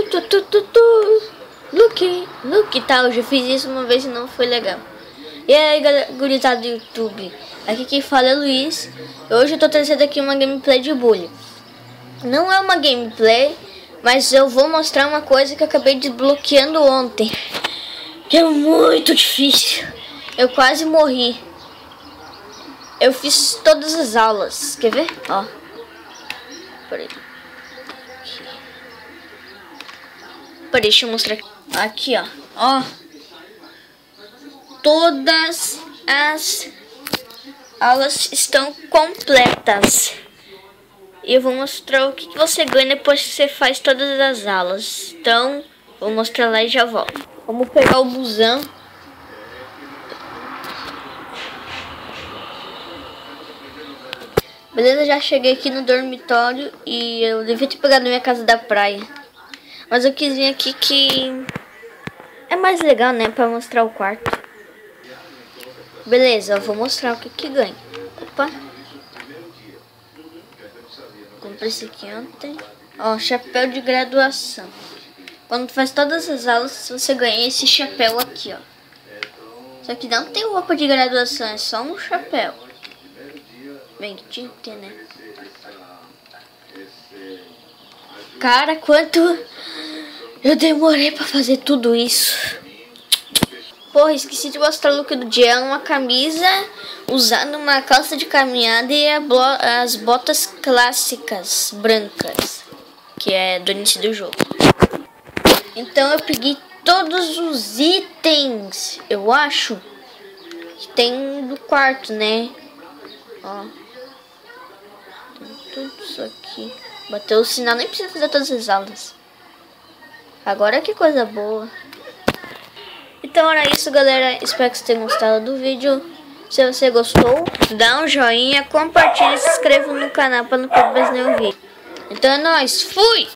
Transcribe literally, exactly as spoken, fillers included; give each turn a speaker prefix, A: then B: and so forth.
A: tu, tu, tu, tu. Look, look, tá, eu já fiz isso uma vez e não foi legal. E aí, galera, gurizada do YouTube, aqui quem fala é Luiz. Hoje eu tô trazendo aqui uma gameplay de Bully. Não é uma gameplay, mas eu vou mostrar uma coisa que eu acabei desbloqueando ontem, que é muito difícil. Eu quase morri. Eu fiz todas as aulas, quer ver? Ó, peraí. Peraí, deixa eu mostrar aqui. Aqui, ó, ó. Todas as aulas estão completas. E eu vou mostrar o que você ganha depois que você faz todas as aulas. Então, vou mostrar lá e já volto. Vamos pegar o busão. Beleza, já cheguei aqui no dormitório e eu devia ter pegado minha casa da praia. Mas eu quis vir aqui que é mais legal, né, pra mostrar o quarto. Beleza, eu vou mostrar o que que ganha. Opa. Comprei esse aqui ontem. Ó, chapéu de graduação. Quando faz todas as aulas, você ganha esse chapéu aqui, ó. Só que não tem roupa de graduação, é só um chapéu. Bem, que tinha que ter, né? Cara, quanto eu demorei pra fazer tudo isso. Porra, esqueci de mostrar o look do dia. Uma camisa usando uma calça de caminhada e a as botas clássicas brancas, que é do início do jogo. Então eu peguei todos os itens, eu acho, que tem do quarto, né? Ó, tem tudo isso aqui. Bateu o sinal, nem precisa fazer todas as aulas. Agora que coisa boa. Então era isso, galera, espero que vocês tenham gostado do vídeo. Se você gostou, dá um joinha, compartilha e se inscreva no canal para não perder mais nenhum vídeo. Então é nóis, fui!